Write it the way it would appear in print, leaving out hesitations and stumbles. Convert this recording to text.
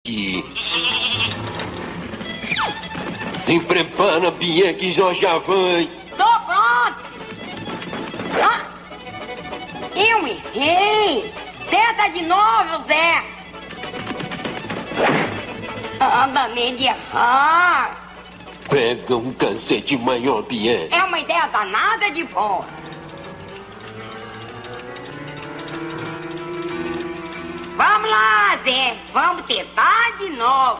aqui. Se prepara, Bia, que já vai. Tô pronto. Ah, eu errei. Tenta de novo, Zé. Danei de errar. Pega um cacete maior, Bia. É uma ideia danada de boa. Vamos lá, Zé. Vamos tentar de novo.